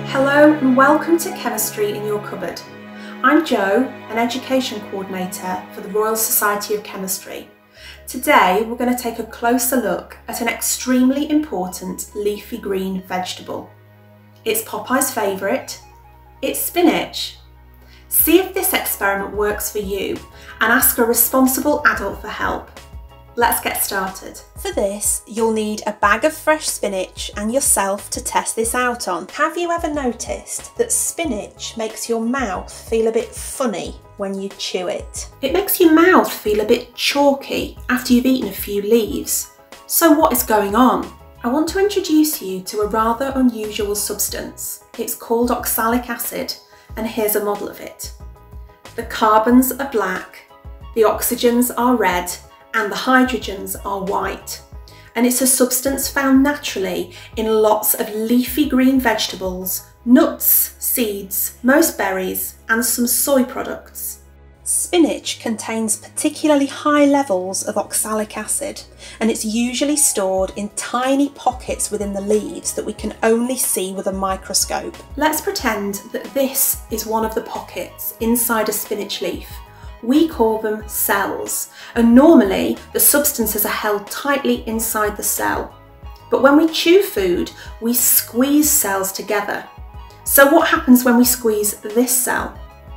Hello and welcome to Chemistry in Your Cupboard. I'm Jo, an Education Coordinator for the Royal Society of Chemistry. Today we're going to take a closer look at an extremely important leafy green vegetable. It's Popeye's favourite, it's spinach. See if this experiment works for you and ask a responsible adult for help. Let's get started. For this, you'll need a bag of fresh spinach and yourself to test this out on. Have you ever noticed that spinach makes your mouth feel a bit funny when you chew it? It makes your mouth feel a bit chalky after you've eaten a few leaves. So what is going on? I want to introduce you to a rather unusual substance. It's called oxalic acid, and here's a model of it. The carbons are black, the oxygens are red, and the hydrogens are white. And it's a substance found naturally in lots of leafy green vegetables, nuts, seeds, most berries, and some soy products. Spinach contains particularly high levels of oxalic acid, and it's usually stored in tiny pockets within the leaves that we can only see with a microscope. Let's pretend that this is one of the pockets inside a spinach leaf. We call them cells, and normally the substances are held tightly inside the cell. But when we chew food, we squeeze cells together. So what happens when we squeeze this cell?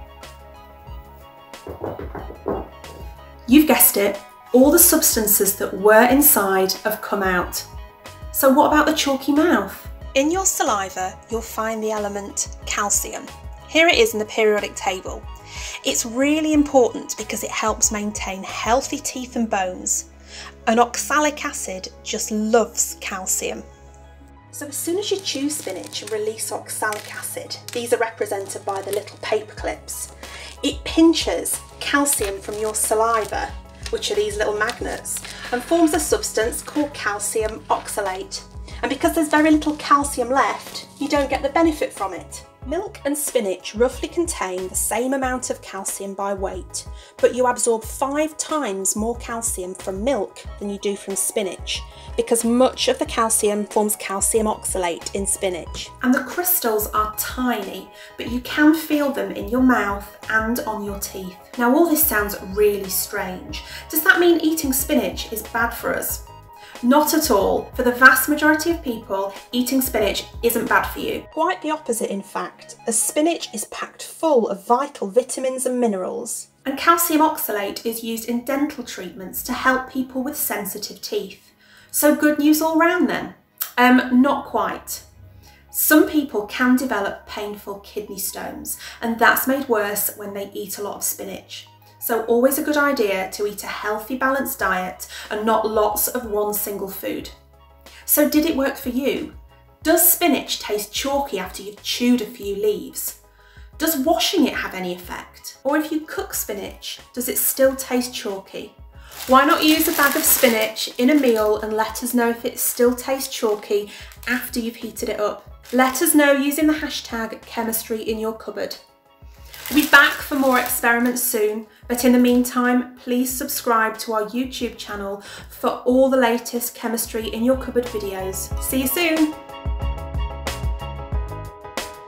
You've guessed it, all the substances that were inside have come out. So what about the chalky mouth? In your saliva, you'll find the element calcium. Here it is in the periodic table. It's really important because it helps maintain healthy teeth and bones. And oxalic acid just loves calcium. So as soon as you chew spinach and release oxalic acid, these are represented by the little paper clips, it pinches calcium from your saliva, which are these little magnets, and forms a substance called calcium oxalate. And because there's very little calcium left, you don't get the benefit from it. Milk and spinach roughly contain the same amount of calcium by weight, but you absorb 5 times more calcium from milk than you do from spinach, because much of the calcium forms calcium oxalate in spinach. And the crystals are tiny, but you can feel them in your mouth and on your teeth. Now all this sounds really strange. Does that mean eating spinach is bad for us? Not at all. For the vast majority of people, eating spinach isn't bad for you. Quite the opposite, in fact, as spinach is packed full of vital vitamins and minerals. And calcium oxalate is used in dental treatments to help people with sensitive teeth. So good news all round then? Not quite. Some people can develop painful kidney stones, and that's made worse when they eat a lot of spinach. So always a good idea to eat a healthy, balanced diet and not lots of one single food. So did it work for you? Does spinach taste chalky after you've chewed a few leaves? Does washing it have any effect? Or if you cook spinach, does it still taste chalky? Why not use a bag of spinach in a meal and let us know if it still tastes chalky after you've heated it up? Let us know using the hashtag #ChemistryInYourCupboard. We'll be back for more experiments soon, but in the meantime, please subscribe to our YouTube channel for all the latest Chemistry in Your Cupboard videos. See you soon!